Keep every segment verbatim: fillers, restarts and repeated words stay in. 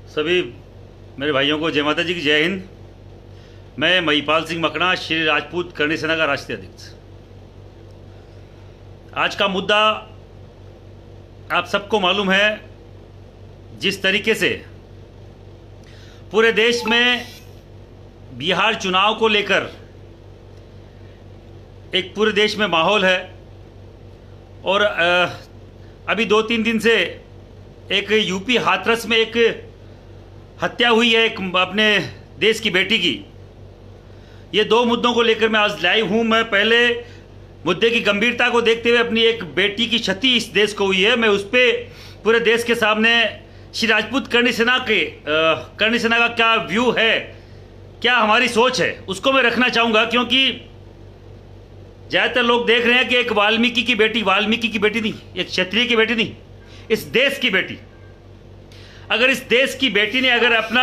सभी मेरे भाइयों को जय माता जी की जय हिंद। मैं महिपाल सिंह मकना, श्री राजपूत करणी सेना का राष्ट्रीय अध्यक्ष। आज का मुद्दा आप सबको मालूम है, जिस तरीके से पूरे देश में बिहार चुनाव को लेकर एक पूरे देश में माहौल है और अभी दो तीन दिन से एक यूपी हाथरस में एक हत्या हुई है, एक अपने देश की बेटी की। ये दो मुद्दों को लेकर मैं आज लाइव हूँ। मैं पहले मुद्दे की गंभीरता को देखते हुए, अपनी एक बेटी की क्षति इस देश को हुई है, मैं उस पर पूरे देश के सामने श्री राजपूत करणी सेना के करणी सेना का क्या व्यू है, क्या हमारी सोच है, उसको मैं रखना चाहूँगा। क्योंकि ज़्यादातर लोग देख रहे हैं कि एक वाल्मीकि की बेटी, वाल्मीकि की बेटी नहीं, एक क्षत्रिय की बेटी नहीं, इस देश की बेटी। अगर इस देश की बेटी ने अगर अपना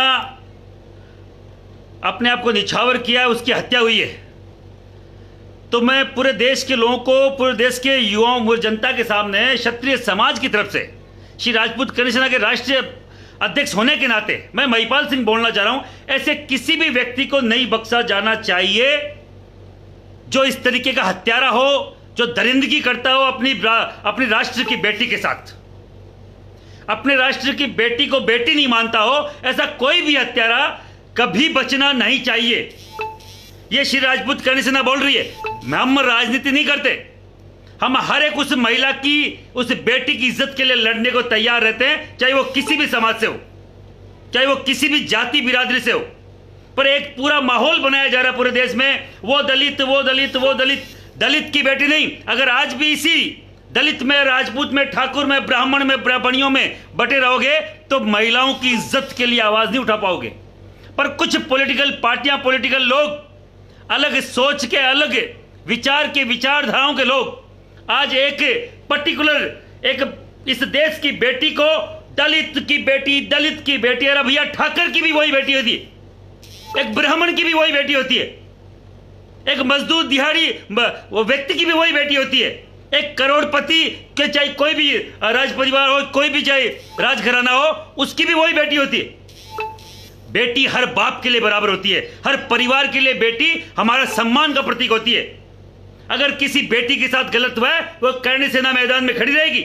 अपने आप को निछावर किया, उसकी हत्या हुई है, तो मैं पूरे देश के लोगों को, पूरे देश के युवाओं और जनता के सामने क्षत्रिय समाज की तरफ से श्री राजपूत करणी सेना के राष्ट्रीय अध्यक्ष होने के नाते मैं महिपाल सिंह बोलना चाह रहा हूं, ऐसे किसी भी व्यक्ति को नहीं बख्शा जाना चाहिए जो इस तरीके का हत्यारा हो, जो दरिंदगी करता हो अपनी अपनी राष्ट्र की बेटी के साथ, अपने राष्ट्र की बेटी को बेटी नहीं मानता हो। ऐसा कोई भी हत्यारा कभी बचना नहीं चाहिए। यह श्री राजपूत करणी सेना बोल रही है। हम राजनीति नहीं करते, हम हर एक उस महिला की, उस बेटी की इज्जत के लिए लड़ने को तैयार रहते हैं, चाहे वो किसी भी समाज से हो, चाहे वो किसी भी जाति बिरादरी से हो। पर एक पूरा माहौल बनाया जा रहा है पूरे देश में, वो दलित, वो दलित, वो दलित, दलित की बेटी नहीं। अगर आज भी इसी दलित में, राजपूत में, ठाकुर में, ब्राह्मण में, ब्राह्मणियों में बटे रहोगे तो महिलाओं की इज्जत के लिए आवाज नहीं उठा पाओगे। पर कुछ पॉलिटिकल पार्टियां, पॉलिटिकल लोग, अलग सोच के, अलग विचार के, विचारधाराओं के लोग आज एक पर्टिकुलर एक इस देश की बेटी को दलित की बेटी, दलित की बेटी, अरे भैया ठाकर की भी वही बेटी होती है, एक ब्राह्मण की भी वही बेटी होती है, एक मजदूर दिहाड़ी वो व्यक्ति की भी वही बेटी होती है, एक करोड़पति के चाहे कोई भी राज परिवार हो, कोई भी चाहे राजघराना हो, उसकी भी वही बेटी होती है। बेटी हर बाप के लिए बराबर होती है, हर परिवार के लिए बेटी हमारा सम्मान का प्रतीक होती है। अगर किसी बेटी के साथ गलत हुआ है, वो करणी सेना मैदान में खड़ी रहेगी।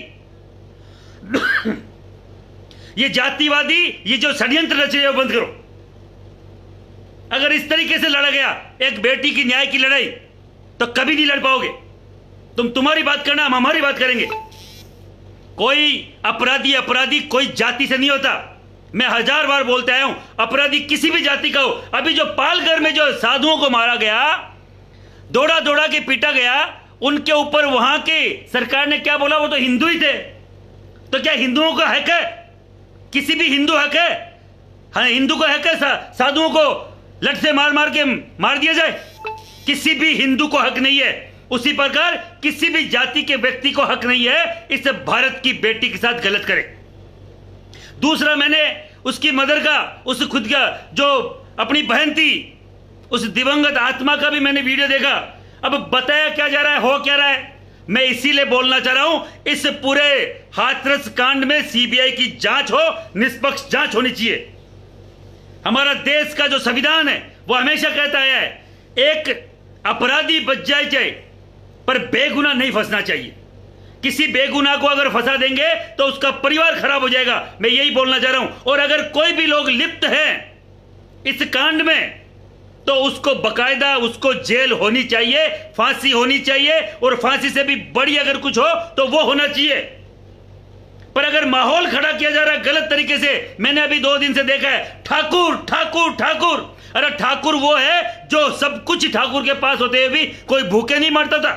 ये जातिवादी, ये जो षड्यंत्र रचे हैं, वो बंद करो। अगर इस तरीके से लड़ा गया एक बेटी की न्याय की लड़ाई, तो कभी नहीं लड़ पाओगे। तुम तुम्हारी बात करना, हम हमारी बात करेंगे। कोई अपराधी अपराधी कोई जाति से नहीं होता। मैं हजार बार बोलते आया हूं, अपराधी किसी भी जाति का हो। अभी जो पालघर में जो साधुओं को मारा गया, दौड़ा दौड़ा के पीटा गया, उनके ऊपर वहां के सरकार ने क्या बोला? वो तो हिंदू ही थे। तो क्या हिंदुओं का हक है? किसी भी हिंदू हक है? हाँ, हिंदू को हक है सा, साधुओं को लठ से मार मार के मार दिया जाए? किसी भी हिंदू को हक नहीं है। उसी प्रकार किसी भी जाति के व्यक्ति को हक नहीं है इस भारत की बेटी के साथ गलत करे। दूसरा, मैंने उसकी मदर का, उस खुद का जो अपनी बहन थी, उस दिवंगत आत्मा का भी मैंने वीडियो देखा। अब बताया क्या जा रहा है, हो क्या रहा है? मैं इसीलिए बोलना चाह रहा हूं, इस पूरे हाथरस कांड में सीबीआई की जांच हो, निष्पक्ष जांच होनी चाहिए। हमारा देश का जो संविधान है वो हमेशा कहता है एक अपराधी बच जाए चाहे, पर बेगुनाह नहीं फंसना चाहिए। किसी बेगुनाह को अगर फंसा देंगे तो उसका परिवार खराब हो जाएगा। मैं यही बोलना चाह रहा हूं। और अगर कोई भी लोग लिप्त हैं इस कांड में, तो उसको बकायदा उसको जेल होनी चाहिए, फांसी होनी चाहिए, और फांसी से भी बड़ी अगर कुछ हो तो वो होना चाहिए। पर अगर माहौल खड़ा किया जा रहा है गलत तरीके से, मैंने अभी दो दिन से देखा है ठाकुर ठाकुर ठाकुर। अरे ठाकुर वो है जो सब कुछ ठाकुर के पास होते हुए भी कोई भूखे नहीं मरता था।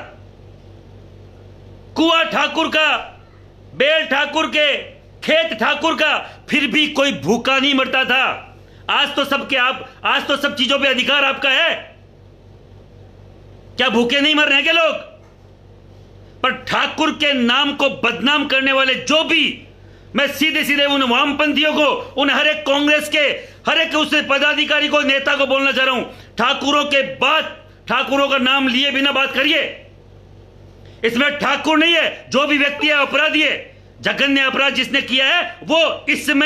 कुआं ठाकुर का, बेल ठाकुर के, खेत ठाकुर का, फिर भी कोई भूखा नहीं मरता था। आज तो सबके आप आज तो सब चीजों पे अधिकार आपका है। क्या भूखे नहीं मर रहे हैं क्या लोग? पर ठाकुर के नाम को बदनाम करने वाले जो भी, मैं सीधे सीधे उन वामपंथियों को, उन हर एक कांग्रेस के हर एक उस पदाधिकारी को, नेता को बोलना चाह रहा हूं, ठाकुरों के बाद ठाकुरों का नाम लिए बिना बात करिए। इसमें ठाकुर नहीं है, जो भी व्यक्ति है अपराधी है। जघन्य अपराध जिसने किया है वो इसमें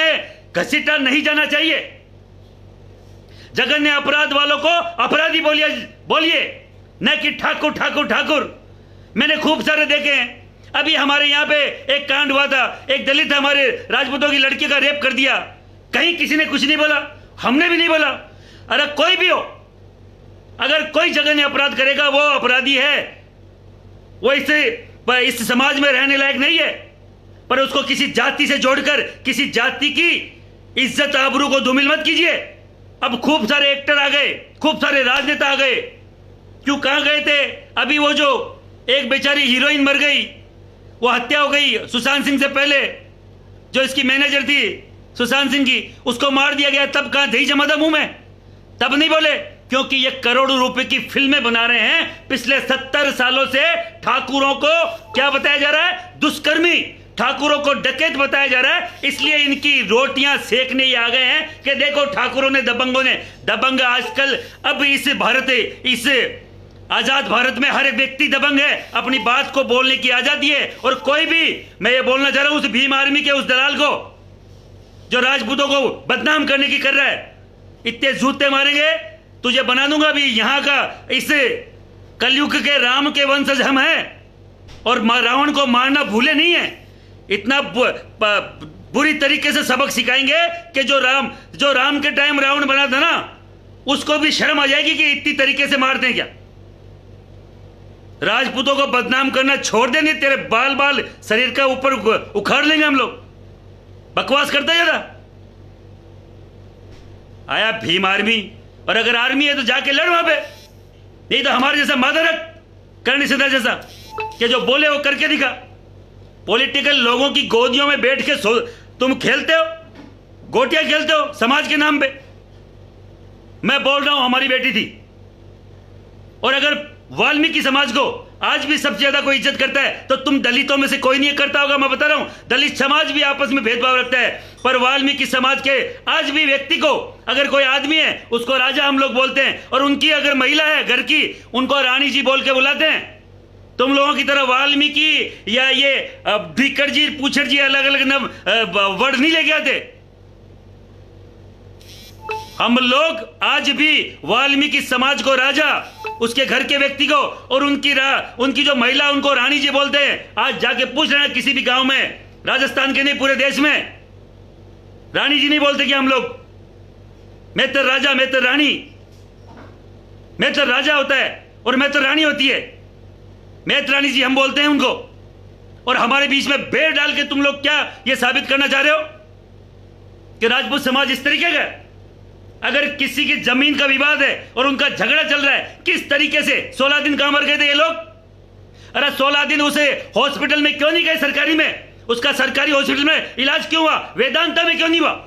घसीटा नहीं जाना चाहिए। जघन्य अपराध वालों को अपराधी बोलिए बोलिए, न कि ठाकुर ठाकुर ठाकुर। मैंने खूब सारे देखे हैं। अभी हमारे यहां पे एक कांड हुआ था, एक दलित हमारे राजपूतों की लड़की का रेप कर दिया, कहीं किसी ने कुछ नहीं बोला, हमने भी नहीं बोला। अरे कोई भी हो, अगर कोई जघन्य अपराध करेगा वो अपराधी है, वो इसे इस समाज में रहने लायक नहीं है। पर उसको किसी जाति से जोड़कर किसी जाति की इज्जत आबरू को धूमिल मत कीजिए। अब खूब सारे एक्टर आ गए, खूब सारे राजनेता आ गए। क्यों, कहां गए थे? अभी वो जो एक बेचारी हीरोइन मर गई, वो हत्या हो गई सुशांत सिंह से पहले, जो इसकी मैनेजर थी सुशांत सिंह की, उसको मार दिया गया। तब कहां दही जमा था मुंह में? तब नहीं बोले, क्योंकि ये करोड़ों रुपए की फिल्में बना रहे हैं। पिछले सत्तर सालों से ठाकुरों को क्या बताया जा रहा है? दुष्कर्मी। ठाकुरों को डकैत बताया जा रहा है। इसलिए इनकी रोटियां सेकने ही आ गए हैं कि देखो ठाकुरों ने, दबंगों ने। दबंग आजकल अब इस भारत, इस आजाद भारत में हर एक व्यक्ति दबंग है। अपनी बात को बोलने की आजादी है। और कोई भी, मैं ये बोलना चाह रहा हूं उस भीम आर्मी के उस दलाल को जो राजपूतों को बदनाम करने की कर रहा है, इतने जूते मारेंगे तुझे, बना दूंगा अभी यहां का। इस कलयुग के राम के वंशज हम हैं और रावण को मारना भूले नहीं है। इतना बुरी तरीके से सबक सिखाएंगे कि जो राम जो राम के टाइम रावण बना था ना, उसको भी शर्म आ जाएगी कि इतनी तरीके से मारते हैं क्या। राजपूतों को बदनाम करना छोड़ देंगे, तेरे बाल बाल शरीर का ऊपर उखाड़ लेंगे हम लोग। बकवास करता ज्यादा। आया भीम आर्मी, और अगर आर्मी है तो जाके लड़ वहां पे, नहीं तो हमारे जैसा मादर रख करनी सीधा जैसा कि जो बोले वो करके दिखा। पॉलिटिकल लोगों की गोदियों में बैठ के सो तुम खेलते हो, गोटियां खेलते हो समाज के नाम पे। मैं बोल रहा हूं हमारी बेटी थी। और अगर वाल्मीकि समाज को आज भी सबसे ज्यादा कोई इज्जत करता है तो तुम दलितों में से कोई नहीं करता होगा। मैं बता रहा हूं, दलित समाज भी आपस में भेदभाव रखता है, पर वाल्मीकि समाज के आज भी व्यक्ति को, अगर कोई आदमी है उसको राजा हम लोग बोलते हैं, और उनकी अगर महिला है घर की, उनको रानी जी बोल के बुलाते हैं। तुम लोगों की तरह वाल्मीकि या ये भीकर जी, पूछर जी अलग अलग नाम वर्ड नहीं लेके आते। हम लोग आज भी वाल्मीकि समाज को राजा, उसके घर के व्यक्ति को, और उनकी रा, उनकी जो महिला उनको रानी जी बोलते हैं। आज जाके पूछ लेना किसी भी गांव में, राजस्थान के नहीं पूरे देश में, रानी जी नहीं बोलते कि हम लोग। मैं तो राजा, मैं तो रानी, मैं तो राजा होता है और मैं तो रानी होती है। मैं तो रानी जी हम बोलते हैं उनको। और हमारे बीच में बेर डाल के तुम लोग क्या ये साबित करना चाह रहे हो कि राजपूत समाज इस तरीके का? अगर किसी की जमीन का विवाद है और उनका झगड़ा चल रहा है, किस तरीके से सोलह दिन कहां मर गए थे ये लोग? अरे सोलह दिन उसे हॉस्पिटल में क्यों नहीं गए? सरकारी में, उसका सरकारी हॉस्पिटल में इलाज क्यों हुआ? वेदांता में क्यों नहीं हुआ?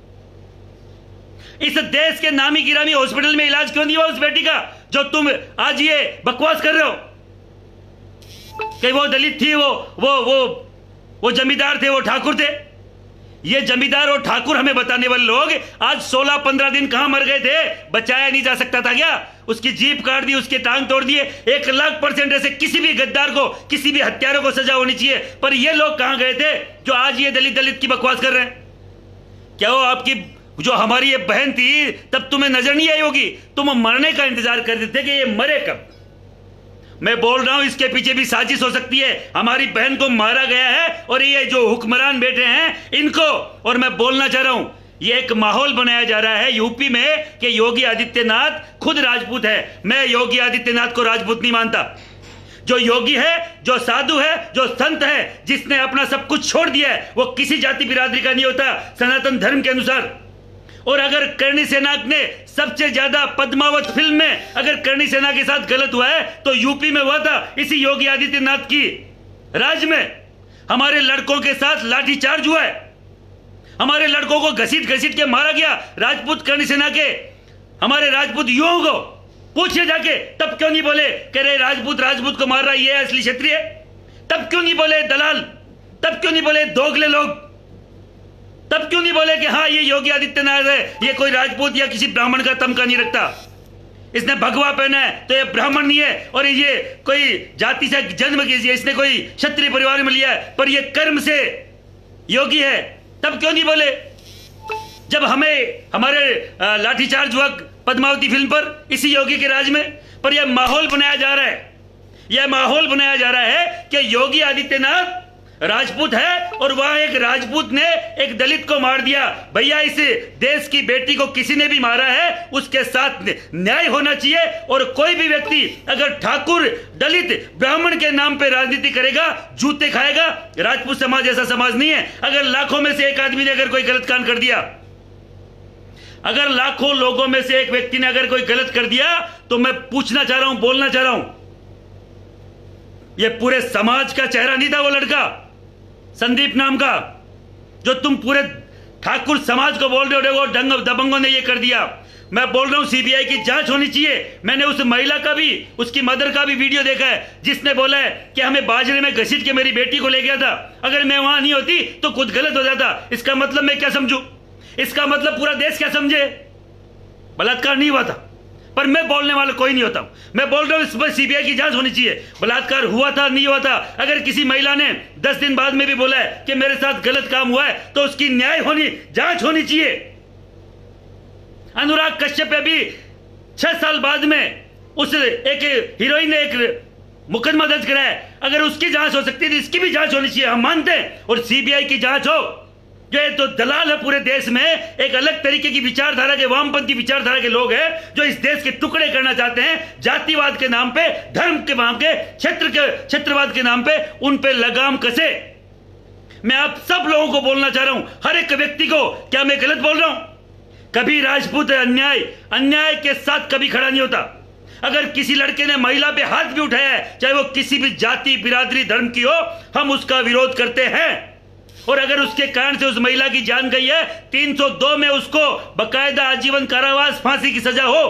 इस देश के नामी गिरामी हॉस्पिटल में इलाज क्यों नहीं हुआ उस बेटी का, जो तुम आज ये बकवास कर रहे हो कि वो दलित थी, वो वो वो वो जमींदार थे, वो ठाकुर थे। ये जमींदार और ठाकुर हमें बताने वाले लोग आज सोलह पंद्रह दिन कहां मर गए थे? बचाया नहीं जा सकता था क्या? उसकी जीप काट दी, उसके टांग तोड़ दिए। एक लाख परसेंट ऐसे किसी भी गद्दार को, किसी भी हत्यारों को सजा होनी चाहिए। पर ये लोग कहां गए थे जो आज ये दलित दलित की बकवास कर रहे हैं? क्या वो आपकी जो हमारी ये बहन थी तब तुम्हें नजर नहीं आई होगी? तुम मरने का इंतजार करते थे कि ये मरे कब। मैं बोल रहा हूं इसके पीछे भी साजिश हो सकती है। हमारी बहन को मारा गया है और ये जो हुक्मरान बैठे हैं इनको, और मैं बोलना चाह रहा हूं, ये एक माहौल बनाया जा रहा है यूपी में कि योगी आदित्यनाथ खुद राजपूत है। मैं योगी आदित्यनाथ को राजपूत नहीं मानता। जो योगी है, जो साधु है, जो संत है, जिसने अपना सब कुछ छोड़ दिया है, वो किसी जाति बिरादरी का नहीं होता सनातन धर्म के अनुसार। और अगर करणी सेना ने सबसे ज्यादा पद्मावत फिल्म में अगर करणी सेना के साथ गलत हुआ है तो यूपी में हुआ था इसी योगी आदित्यनाथ की राज में। हमारे लड़कों के साथ लाठीचार्ज हुआ है, हमारे लड़कों को घसीट घसीट के मारा गया राजपूत करणी सेना के, हमारे राजपूत युवाओं को। पूछिए जाके, तब क्यों नहीं बोले कह रहे राजपूत राजपूत को मार रहा है, ये असली क्षत्रिय? तब क्यों नहीं बोले दलाल? तब क्यों नहीं बोले दोगले लोग? तब क्यों नहीं बोले कि हाँ ये योगी आदित्यनाथ है, ये कोई राजपूत या किसी ब्राह्मण का तमका नहीं रखता, इसने भगवा पहना है तो ये ब्राह्मण नहीं है, और ये कोई जाति से जन्म कीजिए, इसने कोई क्षत्रिय परिवार में लिया है, पर ये कर्म से योगी है। तब क्यों नहीं बोले? जब हमें हमारे लाठीचार्ज हुआ पद्मावती फिल्म पर, इसी योगी के राज में, पर यह माहौल बनाया जा रहा है, यह माहौल बनाया जा रहा है कि योगी आदित्यनाथ राजपूत है और वहां एक राजपूत ने एक दलित को मार दिया। भैया, इस देश की बेटी को किसी ने भी मारा है, उसके साथ न्याय होना चाहिए। और कोई भी व्यक्ति अगर ठाकुर, दलित, ब्राह्मण के नाम पे राजनीति करेगा, जूते खाएगा। राजपूत समाज ऐसा समाज नहीं है। अगर लाखों में से एक आदमी ने अगर कोई गलत काम कर दिया, अगर लाखों लोगों में से एक व्यक्ति ने अगर कोई गलत कर दिया, तो मैं पूछना चाह रहा हूं, बोलना चाह रहा हूं, यह पूरे समाज का चेहरा नहीं था वो लड़का संदीप नाम का, जो तुम पूरे ठाकुर समाज को बोल रहे हो डंग दबंगों ने ये कर दिया। मैं बोल रहा हूं सीबीआई की जांच होनी चाहिए। मैंने उस महिला का भी, उसकी मदर का भी वीडियो देखा है, जिसने बोला है कि हमें बाजरे में घसीट के मेरी बेटी को ले गया था, अगर मैं वहां नहीं होती तो कुछ गलत हो जाता। इसका मतलब मैं क्या समझू? इसका मतलब पूरा देश क्या समझे? बलात्कार नहीं हुआ था, पर मैं बोलने वाला कोई नहीं होता। मैं बोल रहा हूं इस पर सीबीआई की जांच होनी चाहिए। बलात्कार हुआ था, नहीं हुआ था, अगर किसी महिला ने दस दिन बाद में भी बोला है कि मेरे साथ गलत काम हुआ है, तो उसकी न्याय होनी, जांच होनी चाहिए। अनुराग कश्यप पे भी छह साल बाद में उस एक हीरोइन ने एक मुकदमा दर्ज कराया, अगर उसकी जांच हो सकती है तो इसकी भी जांच होनी चाहिए, हम मानते हैं। और सीबीआई की जांच हो। जो ये तो दलाल है पूरे देश में, एक अलग तरीके की विचारधारा के, वामपंथी विचारधारा के लोग हैं, जो इस देश के टुकड़े करना चाहते हैं, जातिवाद के नाम पे, धर्म के नाम पे, क्षेत्र के क्षेत्रवाद के नाम पे, उन पे लगाम कसे। मैं आप सब लोगों को बोलना चाह रहा हूं, हर एक व्यक्ति को, क्या मैं गलत बोल रहा हूं? कभी राजपूत अन्याय अन्याय के साथ कभी खड़ा नहीं होता। अगर किसी लड़के ने महिला पे हाथ भी उठाया है, चाहे वो किसी भी जाति, बिरादरी, धर्म की हो, हम उसका विरोध करते हैं। और अगर उसके कारण से उस महिला की जान गई है, तीन सौ दो में उसको बकायदा आजीवन कारावास, फांसी की सजा हो।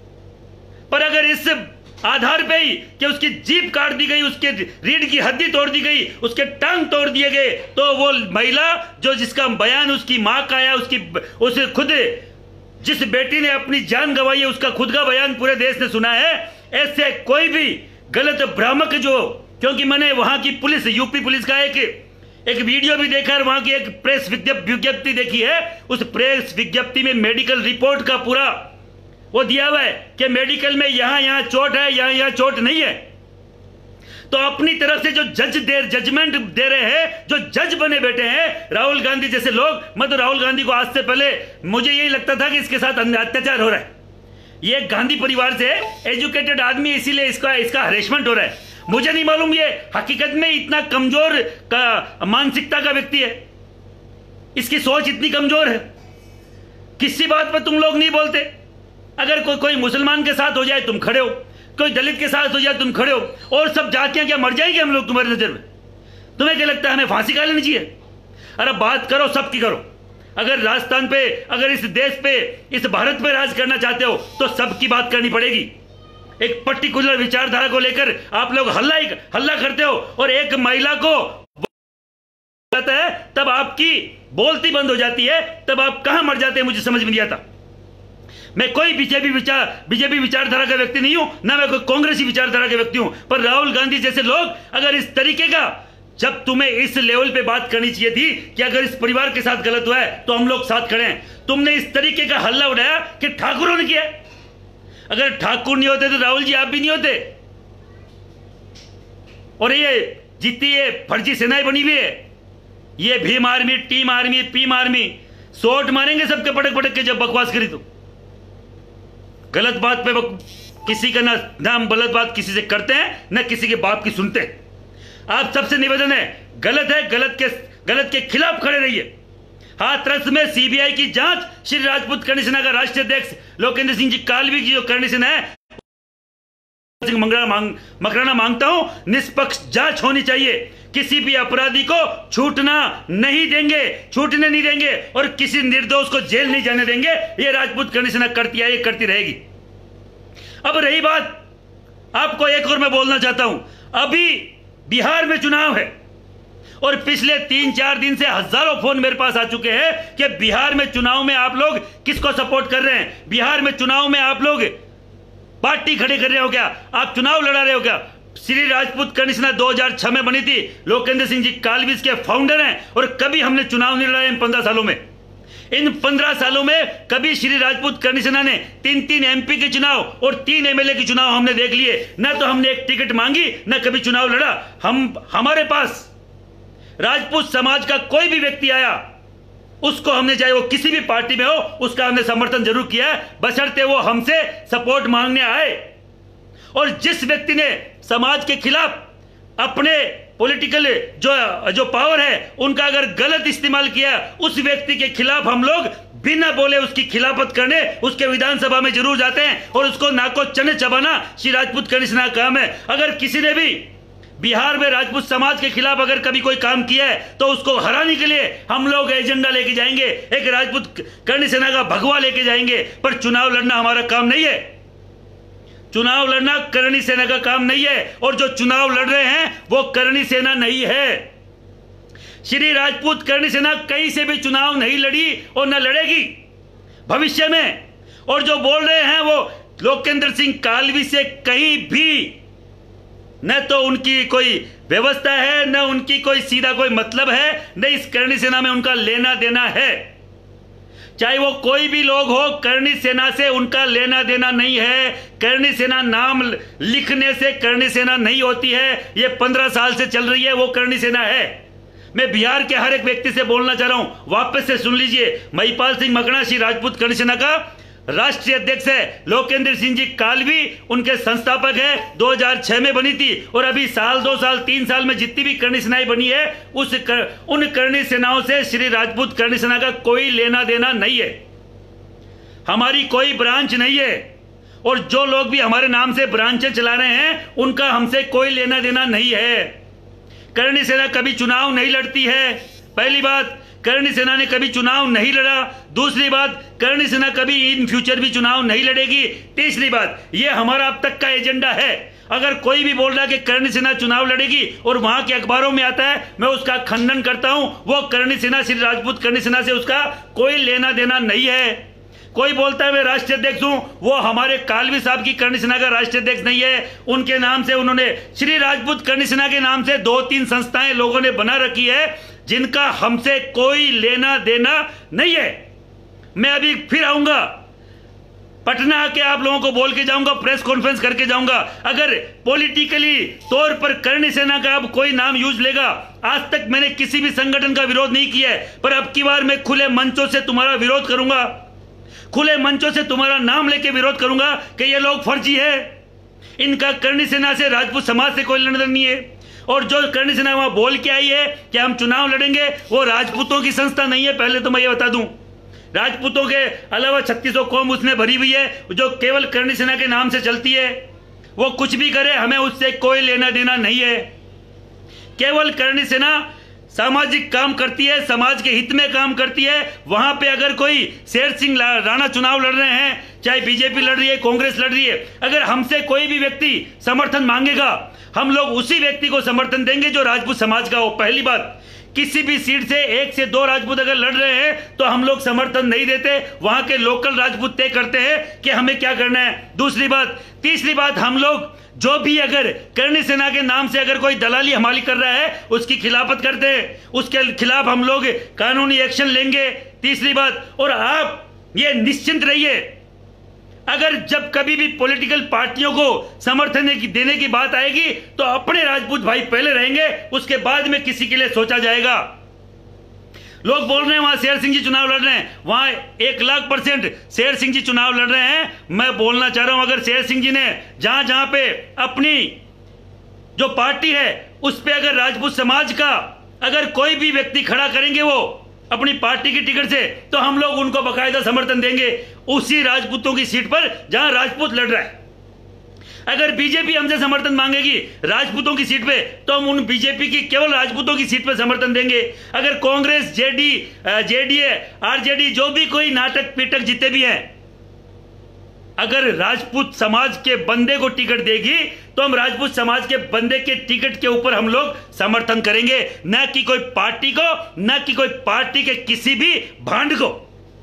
पर अगर इस आधार पे ही कि उसकी जीभ काट दी गई, उसके रीढ़ की हड्डी तोड़ दी गई, उसके टांग तोड़ दिए गए, तो वो महिला जो जिसका बयान उसकी मां का आया, उसकी उस खुद जिस बेटी ने अपनी जान गंवाई है, उसका खुद का बयान पूरे देश ने सुना है। ऐसे कोई भी गलत भ्रामक जो, क्योंकि मैंने वहां की पुलिस, यूपी पुलिस का एक एक वीडियो भी देखा है, वहां की एक प्रेस विज्ञप्ति देखी है। उस प्रेस विज्ञप्ति में मेडिकल रिपोर्ट का पूरा वो दिया हुआ है कि मेडिकल में यहां यहां चोट है, यहां यहां चोट नहीं है। तो अपनी तरफ से जो जज दे जजमेंट दे रहे हैं, जो जज बने बैठे हैं राहुल गांधी जैसे लोग। मैं तो राहुल गांधी को आज से पहले मुझे यही लगता था कि इसके साथ अत्याचार हो रहा है, ये गांधी परिवार से एजुकेटेड आदमी, इसीलिए इसका इसका हरेसमेंट हो रहा है। मुझे नहीं मालूम ये हकीकत में इतना कमजोर का मानसिकता का व्यक्ति है, इसकी सोच इतनी कमजोर है। किसी बात पर तुम लोग नहीं बोलते। अगर कोई कोई मुसलमान के साथ हो जाए तुम खड़े हो, कोई दलित के साथ हो जाए तुम खड़े हो, और सब जातियां क्या मर जाएंगे हम लोग तुम्हारी नजर में? तुम्हें क्या लगता है हमें फांसी खा लेनी चाहिए? अरे बात करो, सबकी करो। अगर राजस्थान पे, अगर इस देश पे, इस भारत पे राज करना चाहते हो तो सबकी बात करनी पड़ेगी। एक पर्टिकुलर विचारधारा को लेकर आप लोग हल्ला ही हल्ला करते हो, और एक महिला को जाता है तब आपकी बोलती बंद हो जाती है, तब आप कहां मर जाते हैं मुझे समझ में नहीं आता। मैं कोई बीजेपी विचार बीजेपी विचारधारा का व्यक्ति नहीं हूं, ना मैं कोई कांग्रेसी विचारधारा के व्यक्ति हूं, पर राहुल गांधी जैसे लोग अगर इस तरीके का, जब तुम्हें इस लेवल पे बात करनी चाहिए थी कि अगर इस परिवार के साथ गलत हुआ है तो हम लोग साथ खड़े हैं, तुमने इस तरीके का हल्ला उठाया कि ठाकुरों ने किया। अगर ठाकुर नहीं होते तो राहुल जी आप भी नहीं होते। और ये जितनी ये फर्जी सेनाएं बनी हुई है, ये भीम आर्मी, टीम आर्मी, पीम आर्मी, शॉट मारेंगे सबके पटक पटक के जब बकवास करी तो। गलत बात पे किसी का ना नाम गलत बात किसी से करते हैं, ना किसी के बाप की सुनते हैं। आप सबसे निवेदन है, गलत है, गलत के गलत के खिलाफ खड़े रहिए। हाथरस में सीबीआई की जांच, श्री राजपूत करणी सेना का राष्ट्रीय अध्यक्ष लोकेंद्र सिंह जी कालवी की जो करणी सेना है, मकराना मांग, मकराना मांगता हूं, निष्पक्ष जांच होनी चाहिए। किसी भी अपराधी को छूटना नहीं देंगे, छूटने नहीं देंगे, और किसी निर्दोष को जेल नहीं जाने देंगे। ये राजपूत करणी सेना करती है, ये करती रहेगी। अब रही बात, आपको एक और मैं बोलना चाहता हूं, अभी बिहार में चुनाव है, और पिछले तीन चार दिन से हजारों फोन मेरे पास आ चुके हैं कि बिहार में चुनाव में आप लोग किसको सपोर्ट कर रहे हैं, बिहार में चुनाव में आप लोग पार्टी खड़े कर रहे हो क्या, आप चुनाव लड़ा रहे हो क्या। श्री राजपूत करणी सेना दो हज़ार छह में बनी थी, लोकेंद्र सिंह जी कालवी के फाउंडर हैं, और कभी हमने चुनाव नहीं लड़ा इन पंद्रह सालों में। इन पंद्रह सालों में कभी श्री राजपूत करनी सेना ने तीन तीन एमपी के चुनाव और तीन एमएलए के चुनाव हमने देख लिए। ना तो हमने एक टिकट मांगी, ना कभी चुनाव लड़ा। हम हमारे पास राजपूत समाज का कोई भी व्यक्ति आया, उसको हमने, चाहे वो किसी भी पार्टी में हो, उसका हमने समर्थन जरूर किया है, बशर्ते वो हमसे सपोर्ट मांगने आए। और जिस व्यक्ति ने समाज के खिलाफ अपने पॉलिटिकल जो जो पावर है उनका अगर गलत इस्तेमाल किया, उस व्यक्ति के खिलाफ हम लोग बिना बोले उसकी खिलाफत करने उसके विधानसभा में जरूर जाते हैं और उसको नाको चने चबाना श्री राजपूत करनी सेना का काम है। अगर किसी ने भी बिहार में राजपूत समाज के खिलाफ अगर कभी कोई काम किया है तो उसको हराने के लिए हम लोग एजेंडा लेके जाएंगे, एक राजपूत करनी सेना का भगवा लेके जाएंगे। पर चुनाव लड़ना हमारा काम नहीं है, चुनाव लड़ना करनी सेना का काम नहीं है। और जो चुनाव लड़ रहे हैं वो करनी सेना नहीं है। श्री राजपूत करनी सेना कहीं से भी चुनाव नहीं लड़ी और न लड़ेगी भविष्य में। और जो बोल रहे हैं वो लोकेंद्र सिंह कालवी से कहीं भी न तो उनकी कोई व्यवस्था है, न उनकी कोई सीधा कोई मतलब है, न इस करनी सेना में उनका लेना देना है। चाहे वो कोई भी लोग हो, करनी सेना से उनका लेना देना नहीं है। करनी सेना नाम लिखने से करनी सेना नहीं होती है। ये पंद्रह साल से चल रही है, वो करनी सेना है। मैं बिहार के हर एक व्यक्ति से बोलना चाह रहा हूं, वापस से सुन लीजिए। महिपाल सिंह मकड़ा श्री राजपूत करनी सेना का राष्ट्रीय अध्यक्ष है। लोकेंद्र सिंह जी कालवी उनके संस्थापक है। दो हज़ार छह में बनी थी और अभी साल दो साल तीन साल में जितनी भी करनी सेनाएं बनी है उस कर, उन करनी सेनाओं से श्री राजपूत करनी सेना का कोई लेना देना नहीं है। हमारी कोई ब्रांच नहीं है और जो लोग भी हमारे नाम से ब्रांचें चला रहे हैं उनका हमसे कोई लेना देना नहीं है। करनी सेना कभी चुनाव नहीं लड़ती है। पहली बात, करनी सेना ने कभी चुनाव नहीं लड़ा। दूसरी बात, करनी सेना कभी इन फ्यूचर भी चुनाव नहीं लड़ेगी। तीसरी बात, ये हमारा अब तक का एजेंडा है। अगर कोई भी बोल रहा है कि करनी सेना चुनाव लड़ेगी और वहां के अखबारों में आता है, मैं उसका खंडन करता हूं। वो करनी सेना श्री राजपूत करनी सेना से उसका कोई लेना देना नहीं है। कोई बोलता है मैं राष्ट्रीय अध्यक्ष हूं, वो हमारे कालवी साहब की करनी सेना का राष्ट्रीय अध्यक्ष नहीं है। उनके नाम से उन्होंने श्री राजपूत करनी सेना के नाम से दो तीन संस्थाएं लोगों ने बना रखी है जिनका हमसे कोई लेना देना नहीं है। मैं अभी फिर आऊंगा पटना आके आप लोगों को बोल के जाऊंगा, प्रेस कॉन्फ्रेंस करके जाऊंगा। अगर पॉलिटिकली तौर पर करनी सेना का अब कोई नाम यूज लेगा, आज तक मैंने किसी भी संगठन का विरोध नहीं किया है, पर अब की बार मैं खुले मंचों से तुम्हारा विरोध करूंगा, खुले मंचों से तुम्हारा नाम लेके विरोध करूंगा कि ये लोग फर्जी है, इनका करनी सेना से राजपूत समाज से कोई लेना देना नहीं है। और जो करनी सेना वहां बोल के आई है कि हम चुनाव लड़ेंगे, वो राजपूतों की संस्था नहीं है। पहले तो मैं ये बता दूं, राजपूतों के अलावा छत्तीसों कौम उसमें भरी हुई है जो केवल करनी सेना के नाम से चलती है। वो कुछ भी करे, हमें उससे कोई लेना देना नहीं है। केवल करनी सेना सामाजिक काम करती है, समाज के हित में काम करती है। वहां पे अगर कोई शेर सिंह राणा चुनाव लड़ रहे हैं, चाहे बीजेपी लड़ रही है, कांग्रेस लड़ रही है, अगर हमसे कोई भी व्यक्ति समर्थन मांगेगा, हम लोग उसी व्यक्ति को समर्थन देंगे जो राजपूत समाज का हो। पहली बात, किसी भी सीट से एक से दो राजपूत अगर लड़ रहे हैं तो हम लोग समर्थन नहीं देते, वहां के लोकल राजपूत तय करते हैं कि हमें क्या करना है। दूसरी बात, तीसरी बात, हम लोग जो भी अगर करनी सेना के नाम से अगर कोई दलाली हमारी कर रहा है उसकी खिलाफत करते हैं, उसके खिलाफ हम लोग कानूनी एक्शन लेंगे। तीसरी बात, और आप ये निश्चिंत रहिए, अगर जब कभी भी पॉलिटिकल पार्टियों को समर्थन देने की बात आएगी तो अपने राजपूत भाई पहले रहेंगे, उसके बाद में किसी के लिए सोचा जाएगा। लोग बोल रहे हैं वहां शेर सिंह जी चुनाव लड़ रहे हैं, वहां एक लाख परसेंट शेर सिंह जी चुनाव लड़ रहे हैं। मैं बोलना चाह रहा हूं, अगर शेर सिंह जी ने जहां जहां पे अपनी जो पार्टी है उस पे अगर राजपूत समाज का अगर कोई भी व्यक्ति खड़ा करेंगे वो अपनी पार्टी की टिकट से, तो हम लोग उनको बाकायदा समर्थन देंगे उसी राजपूतों की सीट पर जहां राजपूत लड़ रहा है। अगर बीजेपी हमसे समर्थन मांगेगी राजपूतों की सीट पे, तो हम उन बीजेपी की केवल राजपूतों की सीट पे समर्थन देंगे। अगर कांग्रेस, जेडी जेडीए, आरजेडी, जो भी कोई नाटक पीटक जितने भी हैं, अगर राजपूत समाज के बंदे को टिकट देगी तो हम राजपूत समाज के बंदे के टिकट के ऊपर हम लोग समर्थन करेंगे, न कि कोई पार्टी को, न कि कोई पार्टी के किसी भी भांड को।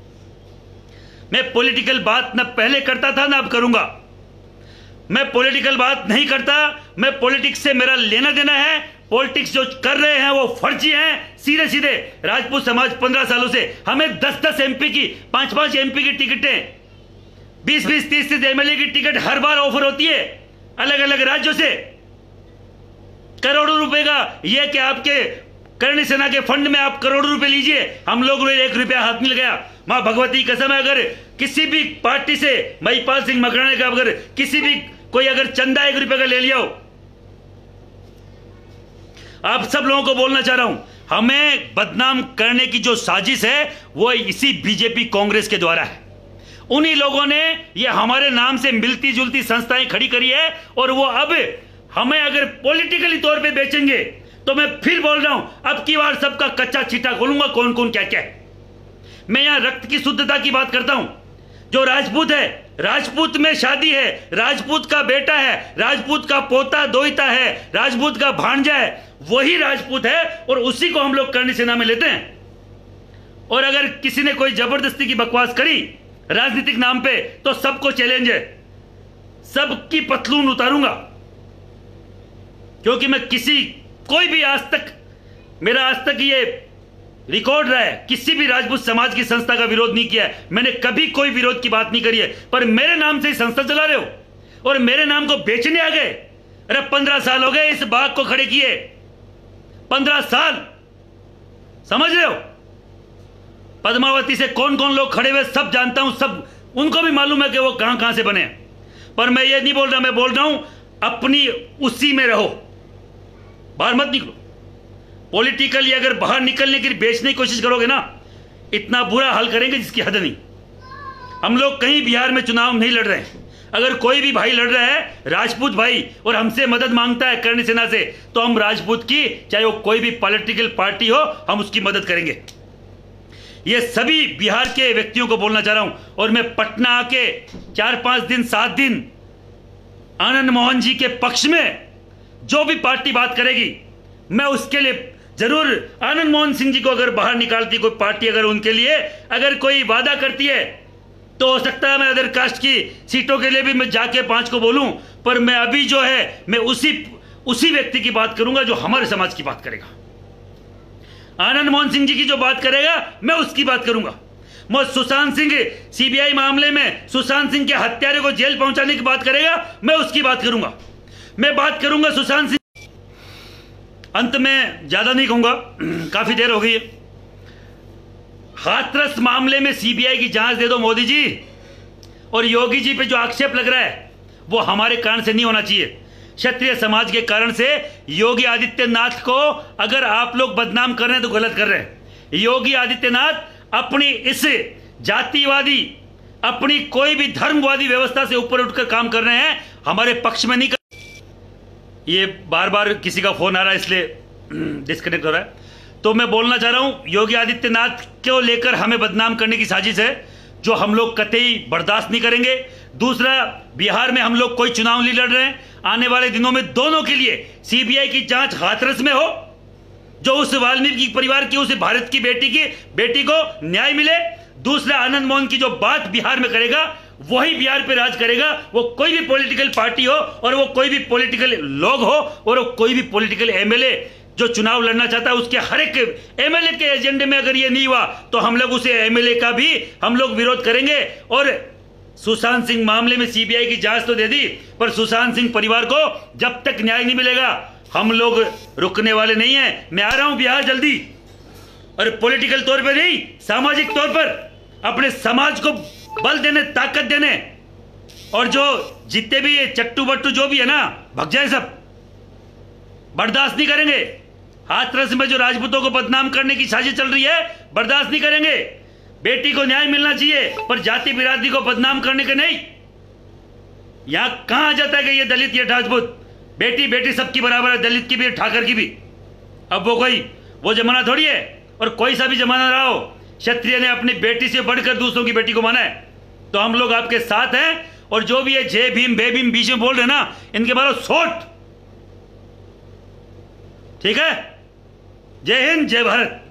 मैं पॉलिटिकल बात न पहले करता था, न अब करूंगा। मैं पॉलिटिकल बात नहीं करता, मैं पॉलिटिक्स से मेरा लेना देना है। पॉलिटिक्स जो कर रहे हैं वो फर्जी हैं, सीधे सीधे। राजपूत समाज पंद्रह सालों से हमें दस दस एमपी की, पांच पांच एमपी की टिकटें, बीस बीस तीस तीस एमएलए की टिकट हर बार ऑफर होती है अलग अलग राज्यों से। करोड़ों रुपए का ये कि आपके करणी सेना के फंड में आप करोड़ों रुपए लीजिए, हम लोग एक रुपया हाथ नहीं लगाया। मां भगवती कसम है, अगर किसी भी पार्टी से महिपाल सिंह मकराने का अगर किसी भी कोई अगर चंदा एक रुपए का ले लिया हो, आप सब लोगों को बोलना चाह रहा हूं, हमें बदनाम करने की जो साजिश है वो इसी बीजेपी कांग्रेस के द्वारा है। उन्हीं लोगों ने ये हमारे नाम से मिलती जुलती संस्थाएं खड़ी करी है और वो अब हमें अगर पॉलिटिकली तौर पे बेचेंगे तो मैं फिर बोल रहा हूं, अब की बार सबका कच्चा चिट्ठा खोलूंगा कौन कौन क्या क्या है। मैं यहां रक्त की शुद्धता की बात करता हूं। जो राजपूत है, राजपूत में शादी है, राजपूत का बेटा है, राजपूत का पोता दोहिता है, राजपूत का भांजा है, वही राजपूत है और उसी को हम लोग करणी सेना में लेते हैं। और अगर किसी ने कोई जबरदस्ती की बकवास करी राजनीतिक नाम पे तो सबको चैलेंज है, सबकी पतलून उतारूंगा। क्योंकि मैं किसी कोई भी आज तक, मेरा आज तक ये रिकॉर्ड रहा है, किसी भी राजपूत समाज की संस्था का विरोध नहीं किया है। मैंने कभी कोई विरोध की बात नहीं करी है, पर मेरे नाम से ही संस्था चला रहे हो और मेरे नाम को बेचने आ गए। अरे पंद्रह साल हो गए इस बाग को खड़े किए, पंद्रह साल, समझ रहे हो? पद्मावती से कौन कौन लोग खड़े हुए सब जानता हूं, सब उनको भी मालूम है कि वो कहां कहां से बने। पर मैं ये नहीं बोल रहा, मैं बोल रहा हूं अपनी उसी में रहो, बाहर मत निकलो। पॉलिटिकली अगर बाहर निकलने की बेचने की कोशिश करोगे ना, इतना बुरा हाल करेंगे जिसकी हद नहीं। हम लोग कहीं बिहार में चुनाव नहीं लड़ रहे हैं। अगर कोई भी भाई लड़ रहा है, राजपूत भाई, और हमसे मदद मांगता है करणी सेना से, तो हम राजपूत की, चाहे वो कोई भी पॉलिटिकल पार्टी हो, हम उसकी मदद करेंगे। ये सभी बिहार के व्यक्तियों को बोलना चाह रहा हूं। और मैं पटना आके चार पांच दिन सात दिन आनंद मोहन जी के पक्ष में जो भी पार्टी बात करेगी, मैं उसके लिए जरूर, आनंद मोहन सिंह जी को अगर बाहर निकालती कोई पार्टी, अगर उनके लिए अगर कोई वादा करती है, तो हो सकता है मैं अदर कास्ट की सीटों के लिए भी मैं जाके पांच को बोलूं। पर मैं अभी जो है मैं उसी उसी व्यक्ति की बात करूंगा जो हमारे समाज की बात करेगा। आनंद मोहन सिंह जी की जो बात करेगा मैं उसकी बात करूंगा। मैं सुशांत सिंह सीबीआई मामले में सुशांत सिंह के हत्यारे को जेल पहुंचाने की बात करेगा, मैं उसकी बात करूंगा। मैं बात करूंगा सुशांत सिंह। अंत में ज्यादा नहीं कहूंगा, काफी देर हो गई है। हाथरस मामले में सीबीआई की जांच दे दो मोदी जी। और योगी जी पे जो आक्षेप लग रहा है वो हमारे कारण से नहीं होना चाहिए, क्षत्रिय समाज के कारण से। योगी आदित्यनाथ को अगर आप लोग बदनाम कर रहे हैं तो गलत कर रहे हैं। योगी आदित्यनाथ अपनी इस जातिवादी, अपनी कोई भी धर्मवादी व्यवस्था से ऊपर उठकर काम कर रहे हैं, हमारे पक्ष में नहीं कर। ये बार बार किसी का फोन आ रहा है इसलिए डिस्कनेक्ट हो रहा है। तो मैं बोलना चाह रहा हूं, योगी आदित्यनाथ को लेकर हमें बदनाम करने की साजिश है, जो हम लोग कतई बर्दाश्त नहीं करेंगे। दूसरा, बिहार में हम लोग कोई चुनाव नहीं लड़ रहे हैं। आने वाले दिनों में दोनों के लिए सीबीआई की जांच हाथरस में हो, जो उस वाल्मीकि परिवार की, उस भारत की बेटी की बेटी को न्याय मिले। दूसरा, आनंद मोहन की जो बात बिहार में करेगा वही बिहार पे राज करेगा। वो कोई भी पॉलिटिकल पार्टी हो और वो कोई भी पॉलिटिकल लोग हो और वो कोई भी पॉलिटिकल एमएलए जो चुनाव लड़ना चाहता है, उसके हर एक एमएलए के एजेंडे में अगर ये नहीं हुआ तो हम लोग उसे एमएलए का भी हम लोग विरोध करेंगे। और सुशांत सिंह मामले में सीबीआई की जांच तो दे दी, पर सुशांत सिंह परिवार को जब तक न्याय नहीं मिलेगा हम लोग रुकने वाले नहीं हैं। मैं आ रहा हूं बिहार जल्दी, और पॉलिटिकल तौर पर नहीं, सामाजिक तौर पर अपने समाज को बल देने, ताकत देने। और जो जितने भी ये चट्टू बट्टू जो भी है ना, भग जाए सब, बर्दाश्त नहीं करेंगे। हाथरस में जो राजपूतों को बदनाम करने की साजिश चल रही है, बर्दाश्त नहीं करेंगे। बेटी को न्याय मिलना चाहिए, पर जाति बिरादरी को बदनाम करने के नहीं। यहां कहां आ जाता है कि ये दलित, ये राजपूत, बेटी बेटी सबकी बराबर है, दलित की भी, ठाकर की भी। अब वो कोई वो जमाना थोड़ी है, और कोई सा भी जमाना रहा हो, क्षत्रिय ने अपनी बेटी से बढ़कर दूसरों की बेटी को माना है। तो हम लोग आपके साथ हैं। और जो भी है जय भीम बे भीम बीच में बोल रहे ना, इनके बारे में सोच, ठीक है? जय हिंद, जय भारत।